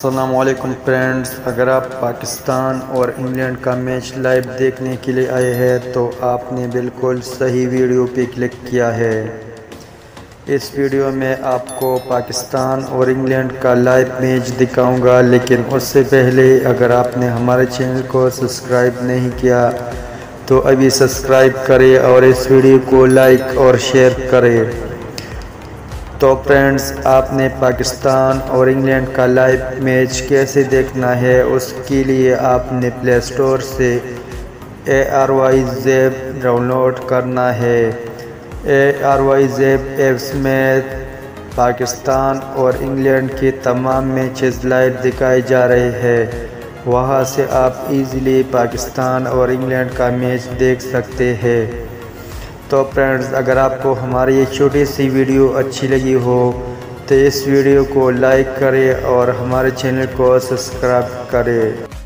अस्सलामुअलैकुम फ्रेंड्स, अगर आप पाकिस्तान और इंग्लैंड का मैच लाइव देखने के लिए आए हैं तो आपने बिल्कुल सही वीडियो पे क्लिक किया है। इस वीडियो में आपको पाकिस्तान और इंग्लैंड का लाइव मैच दिखाऊंगा, लेकिन उससे पहले अगर आपने हमारे चैनल को सब्सक्राइब नहीं किया तो अभी सब्सक्राइब करें और इस वीडियो को लाइक और शेयर करें। तो फ्रेंड्स, आपने पाकिस्तान और इंग्लैंड का लाइव मैच कैसे देखना है, उसके लिए आपने प्ले स्टोर से ARYZEP डाउनलोड करना है। ARYZEP ऐप्स में पाकिस्तान और इंग्लैंड के तमाम मैचेस लाइव दिखाए जा रहे हैं। वहां से आप इजीली पाकिस्तान और इंग्लैंड का मैच देख सकते हैं। तो फ्रेंड्स, अगर आपको हमारी ये छोटी सी वीडियो अच्छी लगी हो तो इस वीडियो को लाइक करें और हमारे चैनल को सब्सक्राइब करें।